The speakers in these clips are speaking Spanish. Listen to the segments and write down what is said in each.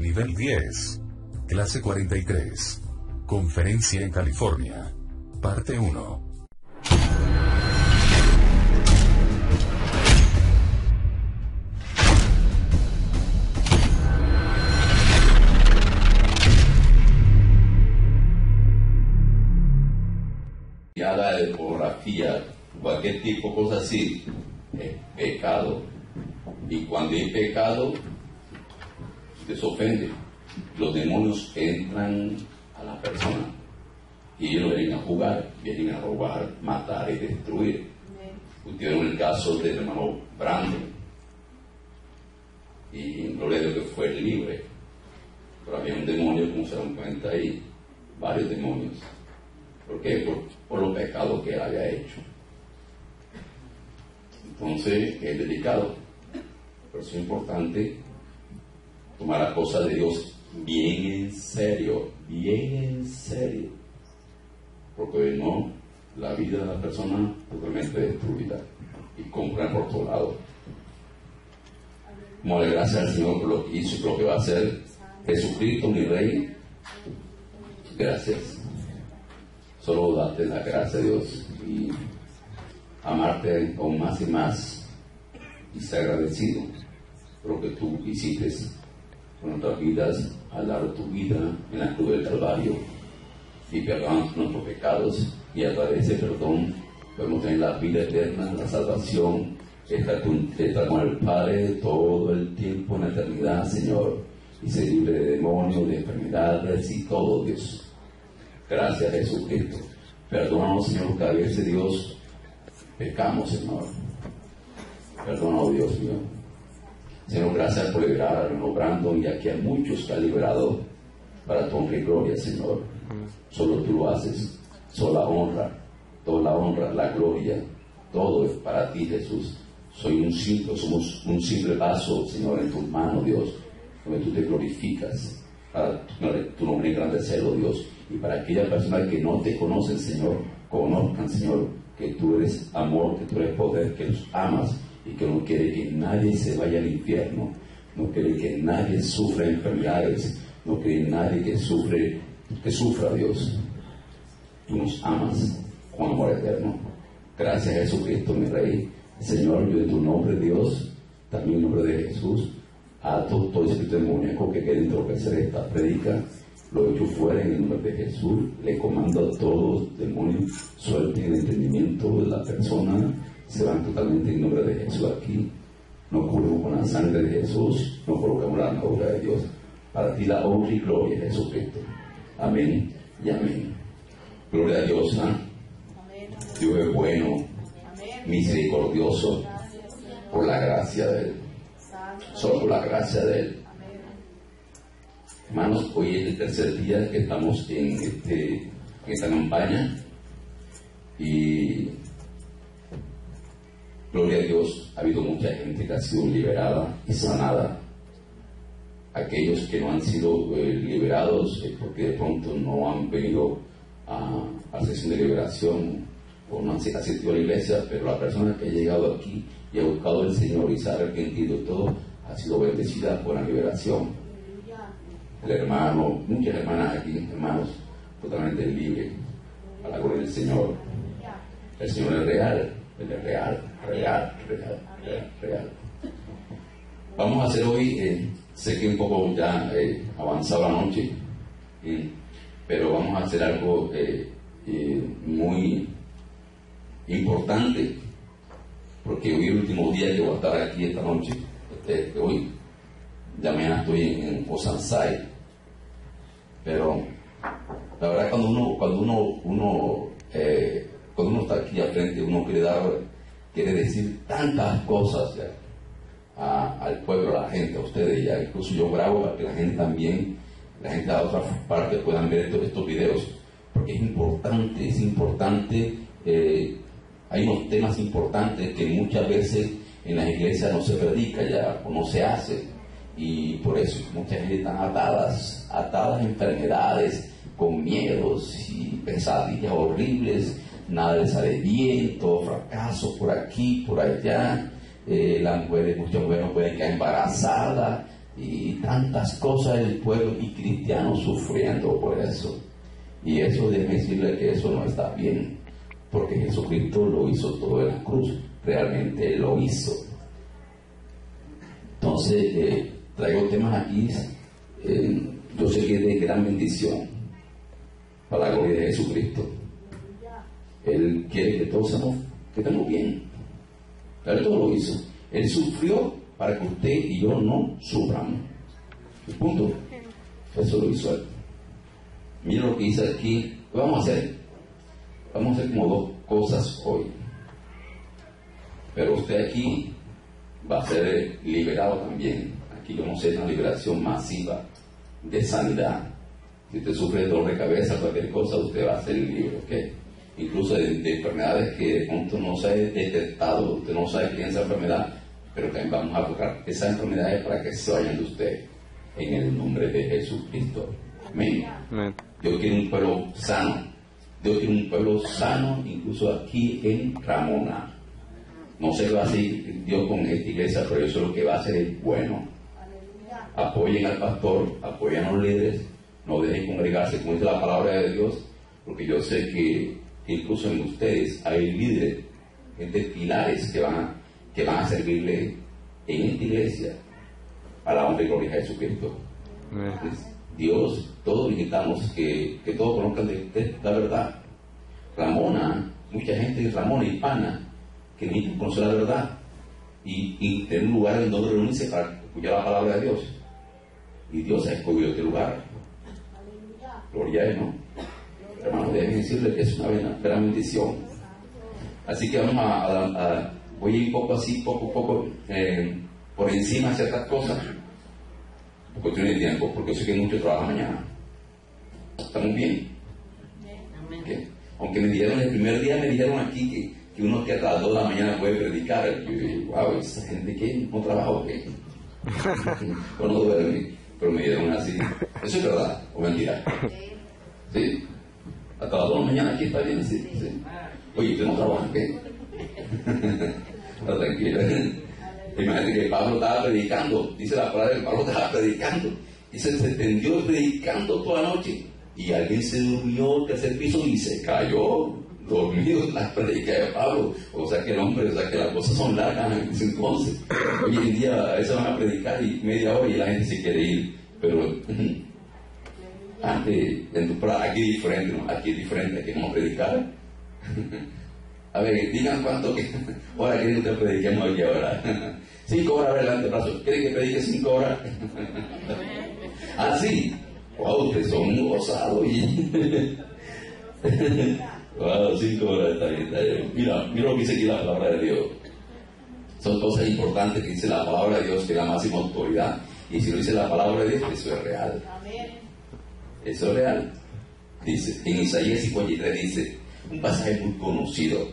Nivel 10. Clase 43. Conferencia en California. Parte 1. La de pornografía, cualquier tipo de cosa así, es pecado. Y cuando hay pecado, usted se ofende. Los demonios entran a la persona y ellos no vienen a jugar, vienen a robar, matar y destruir. Usted vio el caso del hermano Brandon y gloria a Dios que fue libre, pero había un demonio, como se dan cuenta ahí, varios demonios. ¿Por qué? Por los pecados que él había hecho. Entonces es delicado. Por eso es importante tomar las cosas de Dios bien en serio, porque no, la vida de la persona totalmente destruida y compran por todo lado. Como le gracias al Señor por lo que hizo y por lo que va a hacer. Jesucristo, mi Rey, gracias. Solo darte la gracia a Dios y amarte aún más y más y ser agradecido por lo que tú hiciste con nuestras vidas al dar tu vida en la cruz del Calvario y perdonar nuestros pecados, y a través de ese perdón podemos tener la vida eterna, la salvación, estar con el Padre todo el tiempo en la eternidad, Señor, y ser libre de demonios, de enfermedades y todo, Dios. Gracias, Jesucristo. Perdónanos, Señor, que a veces, Dios, pecamos, Señor. Perdónanos, Dios mío. Señor, gracias por liberar a hermano Brandon y aquí a muchos que ha liberado para tu honra y gloria, Señor. Solo tú lo haces. Sola honra, toda la honra, la gloria, todo es para ti, Jesús. Somos un simple vaso, Señor, en tus manos, Dios, donde tú te glorificas para tu nombre engrandecerlo, Dios. Y para aquellas personas que no te conocen, Señor, conozcan, Señor, que tú eres amor, que tú eres poder, que los amas y que no quiere que nadie se vaya al infierno, no quiere que nadie sufra enfermedades, no quiere nadie que sufra, Dios. Tú nos amas con amor eterno. Gracias, Jesucristo, mi Rey. Señor, yo en tu nombre, Dios, también en nombre de Jesús, ato todo espíritu demoníaco que quiere entorpecer esta predica, lo echo fuera en el nombre de Jesús. Le comando a todos los demonios, suelten el entendimiento de la persona, se van totalmente en nombre de Jesús aquí. Nos cubrimos con la sangre de Jesús, nos colocamos la armadura de Dios. Para ti la honra y gloria, Jesucristo. Amén y amén. Gloria a Dios, ¿eh? Dios es bueno, misericordioso, por la gracia de Él. Solo por la gracia de Él. Hermanos, hoy es el tercer día que estamos en esta campaña y gloria a Dios, ha habido mucha gente que ha sido liberada y sanada. Aquellos que no han sido liberados es porque de pronto no han venido a sesión de liberación o no han asistido a la iglesia, pero la persona que ha llegado aquí y ha buscado al Señor y se ha arrepentido y todo, ha sido bendecida por la liberación. El hermano, muchas hermanas aquí, hermanos, totalmente libres, a la gloria del Señor. El Señor es real, Él es real. Vamos a hacer hoy, sé que un poco ya avanzado la noche, pero vamos a hacer algo muy importante, porque hoy es el último día que voy a estar aquí esta noche, hoy. Ya mañana estoy en Oceanside, pero la verdad cuando uno está aquí al frente, uno quiere decir tantas cosas ya, al pueblo, a la gente, a ustedes, ya incluso yo grabo para que la gente también, la gente de otras partes puedan ver estos videos, porque es importante, hay unos temas importantes que muchas veces en las iglesias no se predica ya, o no se hace. Y por eso mucha gente está atadas a enfermedades, con miedos y pesadillas horribles, nada les sale bien, todo fracaso por aquí, por allá. Muchas mujeres no pueden quedar embarazadas, y tantas cosas del pueblo y cristianos sufriendo por eso. Y eso, déjeme decirle que eso no está bien, porque Jesucristo lo hizo todo en la cruz, realmente lo hizo. Entonces, traigo temas aquí, yo sé que es de gran bendición para la gloria de Jesucristo. Él quiere que todos estemos bien. Él todo lo hizo. Él sufrió para que usted y yo no suframos. Punto. Eso lo hizo Él. Mira lo que dice aquí. ¿Qué vamos a hacer? Vamos a hacer como dos cosas hoy. Pero usted aquí va a ser liberado también. Aquí vamos a hacer una liberación masiva de sanidad. Si usted sufre de dolor de cabeza, cualquier cosa, usted va a ser libre, ¿ok? Incluso de enfermedades que de pronto no se ha detectado, usted no sabe quién es esa enfermedad, pero también vamos a tocar esas enfermedades para que se vayan de usted en el nombre de Jesucristo. Amén. Dios quiere un pueblo sano. Dios quiere un pueblo sano, incluso aquí en Ramona. No sé qué va a hacer Dios con esta iglesia, pero eso es lo que va a hacer es bueno. Apoyen al pastor, apoyen a los líderes, no dejen congregarse, como dice la palabra de Dios, porque yo sé que incluso en ustedes hay líderes, gente pilares que van a servirle en esta iglesia a la honra y gloria de Jesucristo. Dios, todos necesitamos que todos conozcan de la verdad. Ramona, mucha gente de Ramona hispana que necesitan conocer la verdad y tener un lugar en donde reunirse para escuchar la palabra de Dios. Y Dios ha escogido este lugar. Gloria a Él, ¿no? Hermanos, deben decirle que es una gran bendición. Así que vamos voy a ir poco así, poco, por encima de ciertas cosas, por cuestión de tiempo, porque sé que mucho trabajo mañana. ¿Estamos bien? ¿Okay? Aunque me dijeron el primer día, me dijeron aquí que uno que a las 2 de la mañana puede predicar. Yo dije, wow, esa gente que no trabaja, ¿ok? O no duerme, pero me dijeron así. ¿Eso es verdad o mentira? ¿Sí? Hasta las 2 de la mañana aquí está bien, sí. Oye, ¿usted no trabaja, qué? No, tranquila. Imagínate que Pablo estaba predicando, dice la palabra que Pablo estaba predicando, y se extendió predicando toda la noche, y alguien se durmió al tercer piso y se cayó dormido en la predica de Pablo. O sea que el hombre, o sea que las cosas son largas en ese entonces. Hoy en día a veces van a predicar y media hora y la gente se quiere ir, pero antes, aquí es diferente, ¿no? Aquí es diferente, aquí vamos a predicar. A ver, digan cuánto que ahora quieren que prediquemos aquí ahora. 5 horas adelante, brazo. ¿Quieren que predique 5 horas? Ah, sí. Wow, ustedes son gozados. Wow, 5 horas, está bien. Mira lo que dice aquí la palabra de Dios. Son cosas importantes que dice la palabra de Dios, que es la máxima autoridad. Y si lo dice la palabra de Dios, eso es real. Eso es real. Dice, en Isaías 53 dice, un pasaje muy conocido.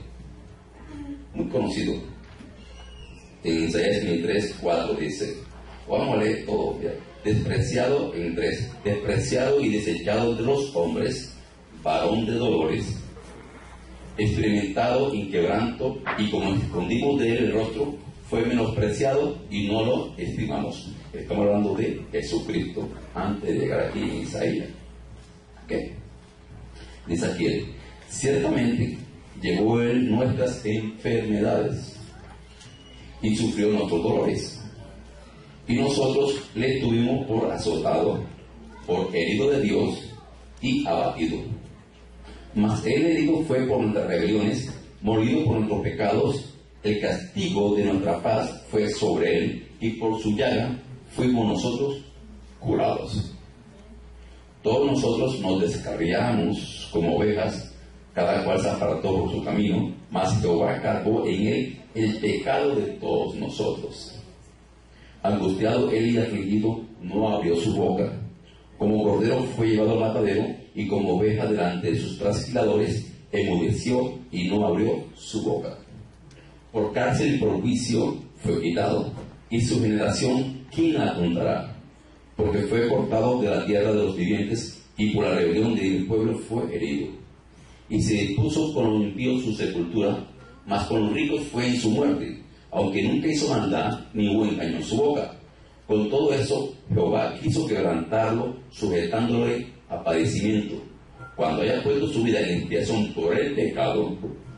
En Isaías 53, 4 dice, vamos a leer todo, ya. Despreciado y desechado de los hombres, varón de dolores, experimentado en quebranto, y como escondimos de él el rostro, fue menospreciado y no lo estimamos. Estamos hablando de Jesucristo antes de llegar aquí en Isaías. ¿Qué? Dice aquí él, ciertamente llevó él nuestras enfermedades y sufrió nuestros dolores, y nosotros le tuvimos por azotado, por herido de Dios y abatido. Mas él herido fue por nuestras rebeliones, molido por nuestros pecados. El castigo de nuestra paz fue sobre él, y por su llaga fuimos nosotros curados. Todos nosotros nos descarriamos como ovejas, cada cual se apartó por su camino, mas Jehová cargó en él el pecado de todos nosotros. Angustiado él y afligido, no abrió su boca. Como cordero fue llevado al matadero, y como oveja delante de sus trasquiladores, enmudeció y no abrió su boca. Por cárcel y por juicio fue quitado, y su generación, ¿quién la contará? Porque fue cortado de la tierra de los vivientes, y por la rebelión del pueblo fue herido. Y se dispuso con los impíos su sepultura, mas con los ricos fue en su muerte, aunque nunca hizo maldad, ni hubo engaño en su boca. Con todo eso, Jehová quiso quebrantarlo, sujetándole a padecimiento. Cuando haya puesto su vida en expiación por el pecado,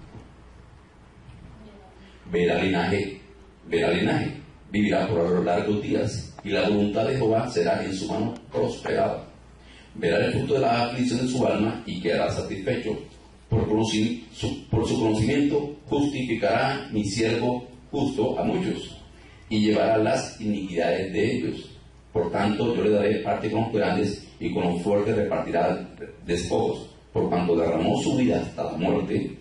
verá linaje, vivirá por largos días, y la voluntad de Jehová será en su mano prosperada. Verá el fruto de la aflicción de su alma y quedará satisfecho. Por su conocimiento justificará mi siervo justo a muchos, y llevará las iniquidades de ellos. Por tanto, yo le daré parte con los grandes, y con los fuertes repartirá despojos, por cuanto derramó su vida hasta la muerte,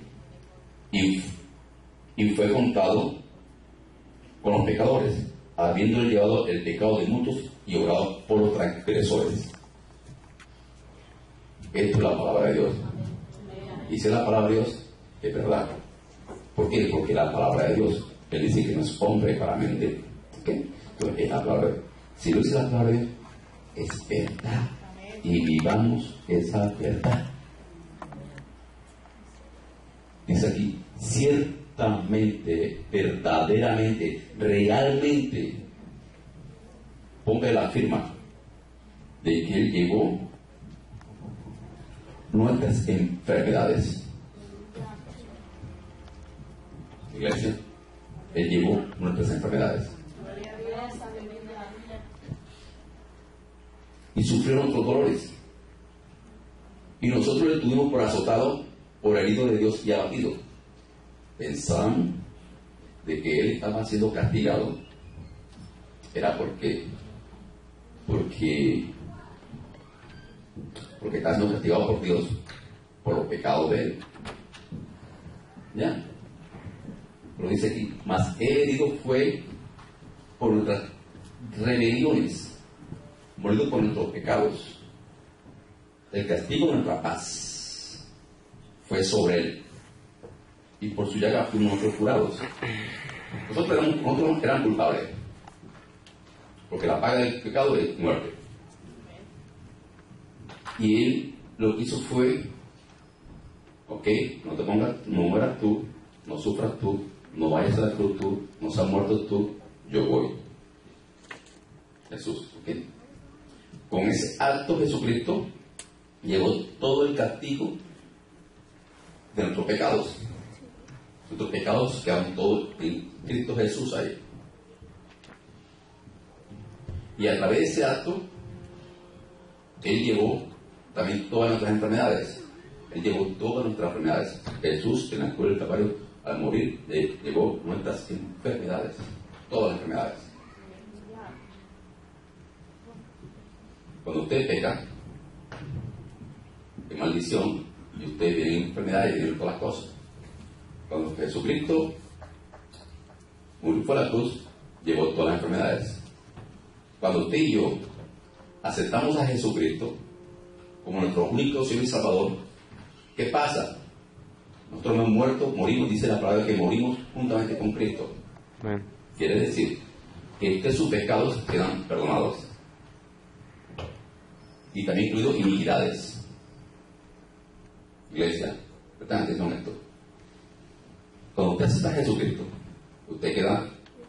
y fue contado con los pecadores, habiendo llevado el pecado de muchos y obrado por los transgresores. Esto es la palabra de Dios. Y si es la palabra de Dios, es verdad. ¿Por qué? Porque la palabra de Dios, Él dice que no es hombre para mentir. ¿Okay? Entonces, es la palabra de Dios. Si no dice la palabra de Dios, es verdad. Y vivamos esa verdad. Dice aquí, ciertamente, verdaderamente, realmente, ponga la firma de que Él llevó nuestras enfermedades. Iglesia, Él llevó nuestras enfermedades. Y sufrió nuestros dolores. Y nosotros le tuvimos por azotado, por herido de Dios y abatido. Pensaban de que Él estaba siendo castigado. Era porque está siendo castigado por Dios por los pecados de Él. ¿Ya? Lo dice aquí, mas Él herido fue por nuestras rebeliones, molido por nuestros pecados. El castigo de nuestra paz fue sobre Él, y por su llaga fuimos nosotros curados. Nosotros éramos culpables, porque la paga del pecado es muerte. Y Él lo que hizo fue, ok, no te pongas, no mueras tú, no sufras tú, no vayas a la cruz tú, no seas muerto tú, yo voy. Jesús, ok. Con ese acto Jesucristo llevó todo el castigo de nuestros pecados. Nuestros pecados quedan todos en Cristo Jesús ahí. Y a través de ese acto, Él llevó también todas nuestras enfermedades. Él llevó todas nuestras enfermedades. Jesús, en la cruz del Calvario, al morir, llevó nuestras enfermedades. Todas las enfermedades. Cuando usted peca, es maldición, y usted viene en enfermedades y viene todas las cosas. Cuando Jesucristo murió por la cruz, llevó todas las enfermedades. Cuando usted y yo aceptamos a Jesucristo como nuestro único Señor y Salvador, ¿qué pasa? Nosotros hemos muerto, morimos, dice la palabra que morimos juntamente con Cristo. Bien. Quiere decir que sus pecados quedan perdonados, y también incluidos iniquidades. Iglesia, prestan atención a esto. Cuando usted acepta a Jesucristo, usted queda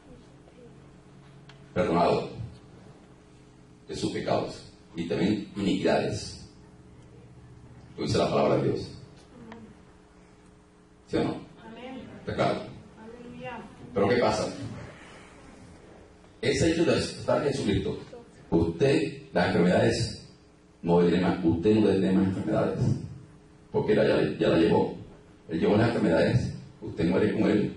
perdonado de sus pecados y también iniquidades. Lo dice la palabra de Dios. ¿Sí o no? Está claro. Pero ¿qué pasa? Ese hecho de aceptar a Jesucristo, usted, las enfermedades, no debe más, usted no debe más enfermedades, porque Él ya la llevó. Él llevó las enfermedades, usted muere con Él.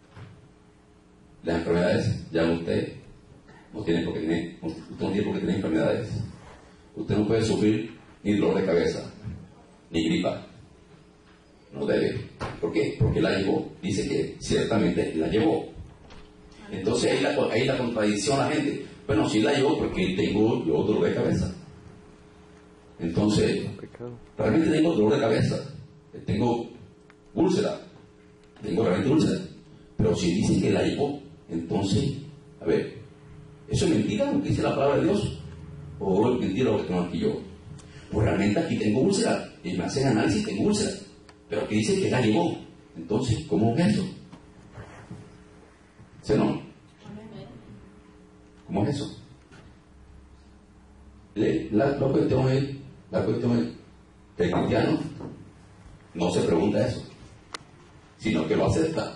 Las enfermedades ya usted no tiene por qué tener enfermedades. Usted no puede sufrir ni dolor de cabeza, ni gripa. No debe. ¿Por qué? Porque la llevó. Dice que ciertamente la llevó. Entonces ahí la contradicción a la gente. Bueno, sí la llevó porque tengo yo dolor de cabeza. Entonces, realmente tengo dolor de cabeza. Tengo úlcera. Tengo realmente úlcera. Pero si dice que la llevó, entonces, a ver, ¿eso es mentira lo que dice la palabra de Dios? ¿O es mentira lo que tengo aquí yo? Pues realmente aquí tengo úlcera. Y me hacen análisis, tengo úlcera. Pero que dice que la llevó. Entonces, ¿cómo es eso? ¿Sí o no? ¿Cómo es eso? La cuestión es, el cristiano no se pregunta eso, sino que lo acepta.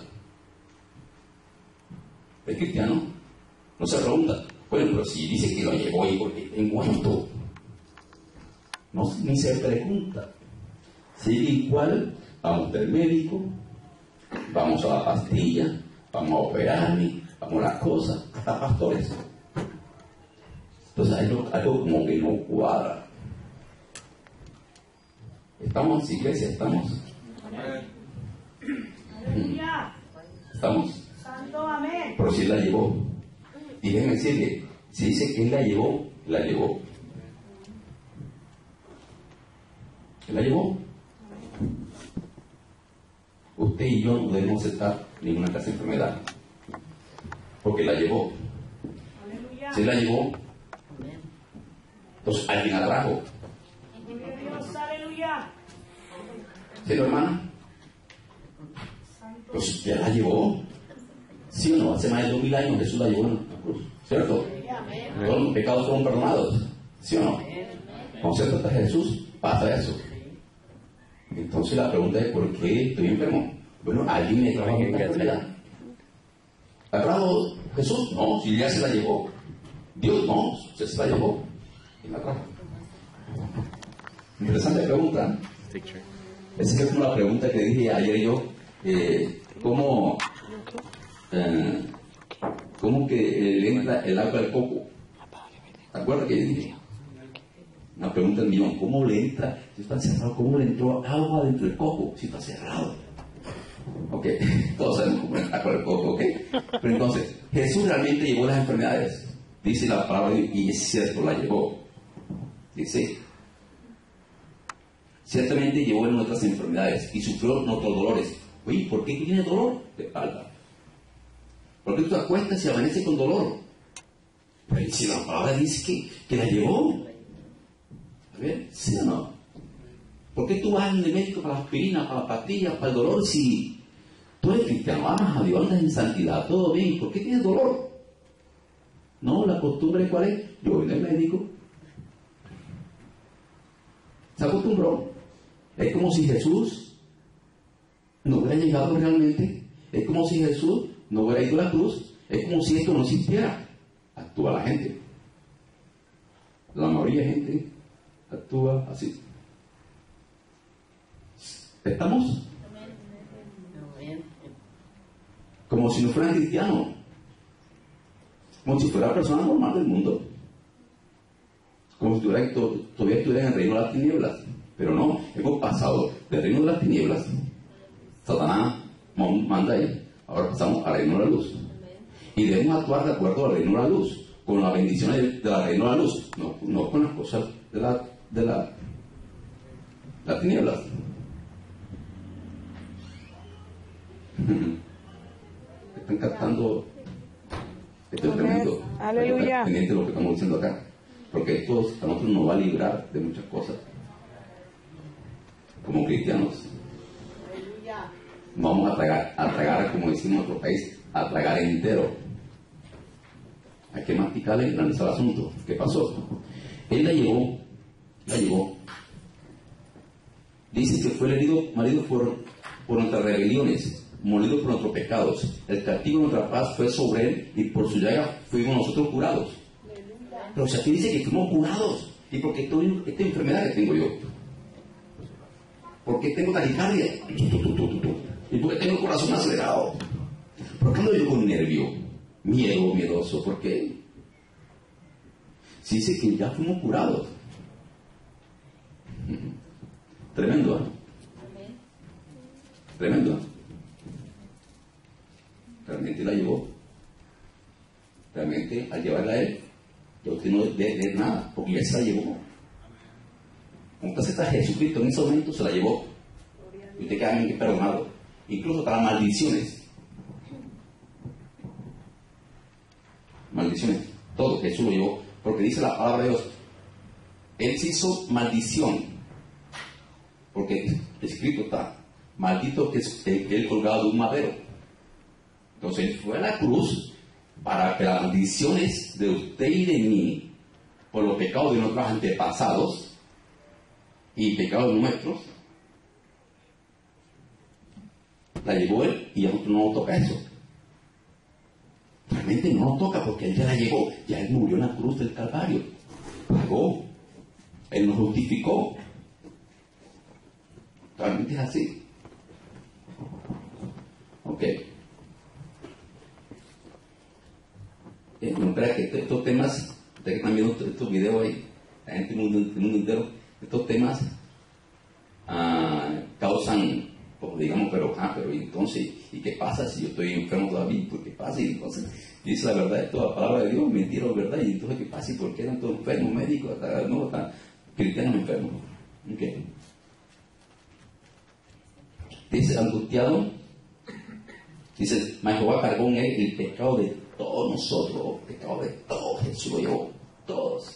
El cristiano no se pregunta, bueno, pero si dice que lo llevó y porque en cuanto, no, ni se pregunta. Sigue igual, vamos al médico, vamos a la pastilla, vamos a operarme, vamos a las cosas, hasta pastores. Entonces hay algo como que no cuadra. ¿Estamos, iglesia? ¿Estamos? Aleluya. ¿Estamos? Santo amén. Pero si él la llevó. Y déjenme decirle, si dice que él la llevó, la llevó. Él la llevó. Usted y yo no debemos aceptar ninguna clase de enfermedad. Porque la llevó. Aleluya. Si él la llevó, entonces alguien la trajo. Gloria a Dios. Aleluya. ¿Sí, hermana? Pues ya la llevó. ¿Sí o no? Hace más de 2000 años Jesús la llevó en la cruz. ¿Cierto? Todos los pecados fueron perdonados. ¿Sí o no? Cuando se trata de Jesús, pasa eso. Entonces la pregunta es, ¿por qué estoy enfermo? Bueno, alguien me trajo una enfermedad. ¿La trajo Jesús? No, si ya se la llevó. Dios no, se la llevó. ¿Quién la trajo? Interesante pregunta. Esa es como la pregunta que dije ayer yo. ¿Cómo que le entra el agua al coco? ¿Te acuerdas que dije? Una pregunta del millón. ¿Cómo le entra? Si está cerrado, ¿cómo le entró agua dentro del coco? Si está cerrado. Ok, todos sabemos cómo entra agua al coco, ok. Pero entonces, Jesús realmente llevó las enfermedades. Dice la palabra y es cierto, la llevó. Dice, ciertamente llevó en nuestras enfermedades y sufrió nuestros dolores. Oye, ¿por qué tiene dolor de espalda? ¿Por qué tú te acuestas y amaneces con dolor? Pues si la palabra dice que la llevó. A ver, ¿sí o no? ¿Por qué tú vas al médico para la aspirina, para la pastilla, para el dolor? Si tú eres cristiano, amas a Dios, andas en santidad, todo bien, ¿por qué tienes dolor? No, la costumbre ¿cuál es? Yo voy al médico. Se acostumbró. Es como si Jesús no hubiera llegado realmente. Es como si Jesús no hubiera ido a la cruz. Es como si esto no existiera. Actúa la gente. La mayoría de gente actúa así. ¿Estamos? Como si no fueran cristianos. Como si fuera la persona normal del mundo. Como si todavía estuvieran en el reino de las tinieblas. Pero no, hemos pasado del reino de las tinieblas. Satanás manda ahí. Ahora pasamos al reino de la luz. Y debemos actuar de acuerdo al reino de la luz. Con las bendiciones de la reino de la luz. No con las cosas de las tinieblas. Están captando. Esto es tremendo. Aleluya. Pendiente de lo que estamos diciendo acá. Porque esto a nosotros nos va a librar de muchas cosas. Como cristianos. No vamos a tragar, como decimos en nuestro país, a tragar entero. Hay que masticarle y analizar el asunto. ¿Qué pasó? Él la llevó. Dice que fue herido, marido por nuestras rebeliones, molido por nuestros pecados. El castigo de nuestra paz fue sobre él y por su llaga fuimos nosotros curados. Pero si aquí dice que fuimos curados, ¿y por qué tengo esta enfermedad que tengo yo? ¿Por qué tengo taquicardia? ¿Y por qué tengo el corazón acelerado? ¿Por qué ando yo con nervio? Miedoso? ¿Por qué? Si dice que ya fuimos curados. Tremendo, ¿eh? Tremendo. Realmente la llevó. Realmente al llevarla a él, ya usted no debe leer nada, porque ya se la llevó. Como usted acepta a Jesucristo en ese momento, se la llevó. Y usted queda bien perdonado. Incluso hasta las maldiciones. Maldiciones. Todo Jesús lo llevó. Porque dice la palabra de Dios. Él se hizo maldición. Porque escrito está. Maldito que él colgado de un madero. Entonces él fue a la cruz para que las maldiciones de usted y de mí por los pecados de nuestros antepasados y pecados nuestros, la llevó Él y a nosotros no nos toca eso. Realmente no nos toca porque Él ya la llevó, ya Él murió en la cruz del Calvario, pagó, Él nos justificó. Realmente es así. Ok. No creas que estos temas, ustedes que están viendo estos videos ahí, la gente del mundo entero, estos temas causan, pues, digamos, pero entonces, ¿y qué pasa si yo estoy enfermo todavía? ¿Por qué pasa? Y entonces, dice la verdad, esto es la palabra de Dios, mentira o verdad, y entonces, ¿qué pasa? ¿Y por qué eran todos enfermos, médicos, hasta no, hasta cristianos enfermos? Okay. Dice, angustiado, dice, mas Jehová cargó en él el pecado de todos nosotros, el pecado de todos, Jesús lo llevó, todos.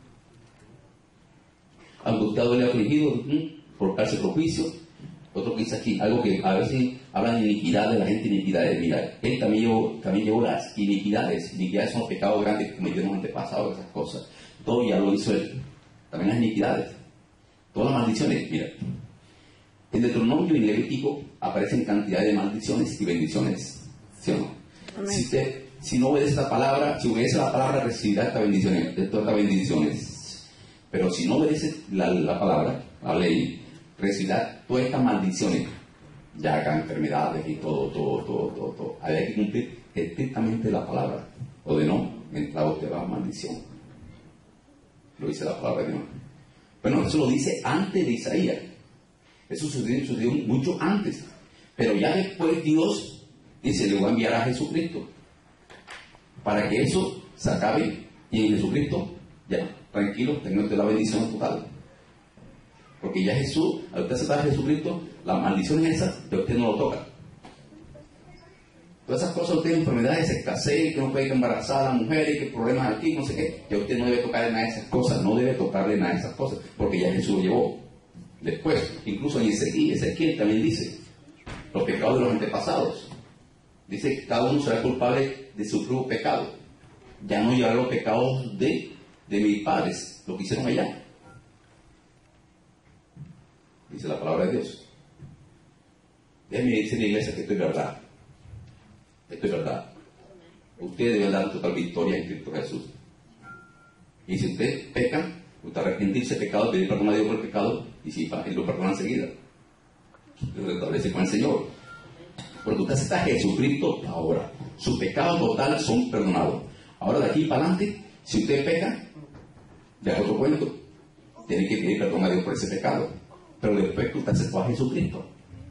Angustiado y afligido, por cárcel propicio. Otro que dice aquí, algo que a veces hablan de iniquidad de la gente, iniquidades. Mira, él también llevó las iniquidades. Iniquidades son los pecados grandes que cometieron los antepasados, esas cosas. Todo ya lo hizo él. También las iniquidades. Todas las maldiciones, mira. En Deuteronomio y Levítico aparecen cantidad de maldiciones y bendiciones. ¿Sí o no? Si no obedece la palabra, si obedece la palabra, recibirá estas bendiciones. Pero si no obedece la palabra, la ley, recibirá todas estas maldiciones, llagas, enfermedades y todo. Hay que cumplir estrictamente la palabra, o de no, entrado te va maldición. Lo dice la palabra de Dios. Bueno, eso lo dice antes de Isaías. Eso sucedió mucho antes. Pero ya después Dios dice, le voy a enviar a Jesucristo para que eso se acabe, y en Jesucristo, ya, tranquilo, tenga usted la bendición total. Porque ya Jesús, al usted aceptar a Jesucristo, las maldiciones esas, de usted no lo toca. Todas esas cosas, usted enfermedades, escasez, que no puede embarazar a la mujer, y que problemas aquí, no sé qué, ya usted no debe tocarle nada de esas cosas, no debe tocarle nada de esas cosas, porque ya Jesús lo llevó. Después, incluso en Ezequiel también dice, los pecados de los antepasados. Dice que cada uno será culpable de su propio pecado. Ya no llevará los pecados de mis padres, lo que hicieron allá. Dice la palabra de Dios. Déjeme decir a la iglesia que esto es verdad. Esto es verdad. Usted debe dar total victoria en Cristo Jesús. Y si usted peca, usted arrepentirse de pecado, pedir perdón a Dios por el pecado, y si Él lo perdona enseguida, lo restablece con el Señor. Porque usted acepta a Jesucristo ahora. Sus pecados totales son perdonados. Ahora de aquí para adelante, si usted peca, ya es otro cuento. Tiene que pedir perdón a Dios por ese pecado. Pero después que usted aceptó a Jesucristo.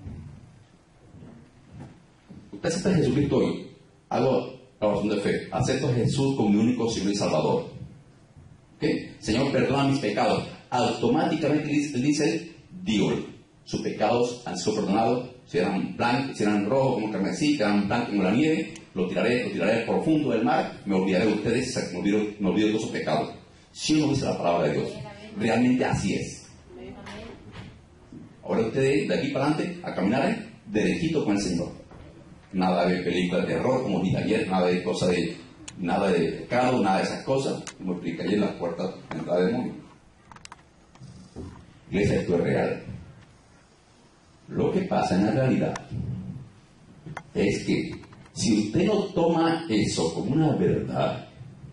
Usted acepta a Jesucristo hoy. Hago la oración de fe. Acepto a Jesús como mi único Señor y Salvador. ¿Okay? Señor, perdona mis pecados. Automáticamente dice, Dios, sus pecados han sido perdonados. Si eran blancos, si eran rojos como carmesí, si eran blancos como la nieve, lo tiraré al profundo del mar, me olvidaré de ustedes, me olvido de todos sus pecados. Si uno dice la palabra de Dios, realmente así es. Ahora ustedes de aquí para adelante a caminar derechito con el Señor. Nada de película de terror, como dije ayer, nada de pecado, nada de esas cosas, como expliqué ayer en las puertas de entrada del mundo. Iglesia, esto es real. Lo que pasa en la realidad es que si usted no toma eso como una verdad,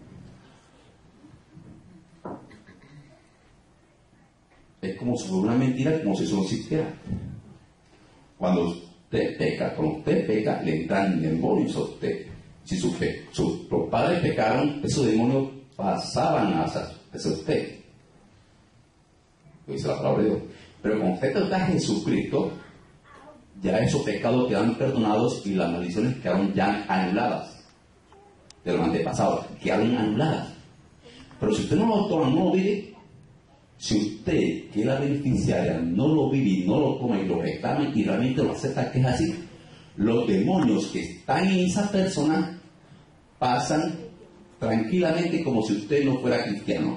es como si fuera una mentira, como si eso no existiera. Cuando usted peca, le entran demonios a usted. Si sus padres pecaron, esos demonios pasaban hacia usted. Lo dice la palabra de Dios. Pero con usted está Jesucristo, ya esos pecados quedan perdonados y las maldiciones quedaron ya anuladas. De los antepasados, quedaron anuladas. Pero si usted no lo toma, no lo vive, si usted, que es la beneficiaria, no lo vive y no lo toma y lo reclama y realmente lo acepta que es así, los demonios que están en esa persona pasan tranquilamente como si usted no fuera cristiano.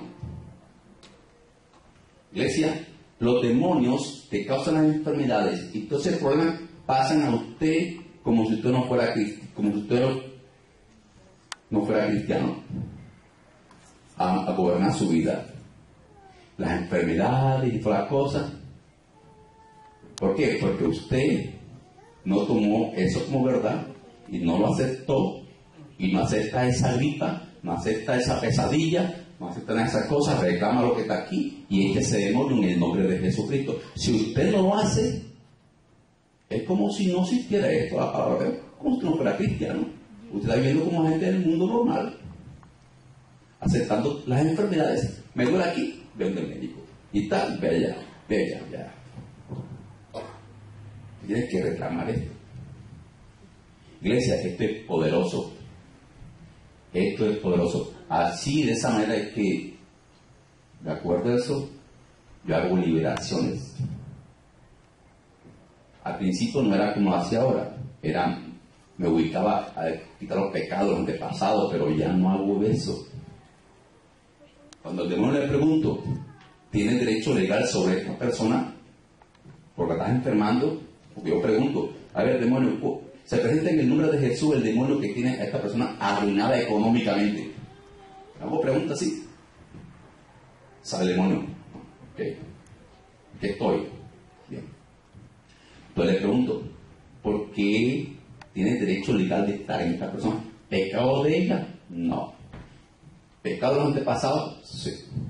Iglesia, los demonios que causan las enfermedades y todo ese problema pasan a usted como si usted no fuera cristiano. a gobernar su vida. Las enfermedades y todas las cosas. ¿Por qué? Porque usted no tomó eso como verdad y no lo aceptó y no acepta esa gripa, no acepta esa pesadilla, no acepta esas cosas, reclama lo que está aquí y échese demonio en el nombre de Jesucristo. Si usted no lo hace, es como si no existiera esto, la palabra, como si no fuera cristiano. Usted está viviendo como gente del mundo normal, aceptando las enfermedades. Me duele aquí, ve al médico. Y tal, ve allá, ya. Tienes que reclamar esto. Iglesia, esto es poderoso. Esto es poderoso. Así, de esa manera es que, de acuerdo a eso, yo hago liberaciones. Al principio no era como hace ahora. Me ubicaba a quitar los pecados, los antepasados, pero ya no hago eso. Cuando el demonio le pregunto, ¿tiene derecho legal sobre esta persona? Porque estás enfermando. Porque yo pregunto, a ver, demonio, se presenta en el nombre de Jesús el demonio que tiene a esta persona arruinada económicamente. Hago preguntas así. ¿Sabe el demonio? ¿Qué estoy? Bien. Entonces le pregunto, ¿por qué tiene derecho legal de estar en esta persona? ¿Pecado de ella? No. ¿Pecado de los antepasados? Sí.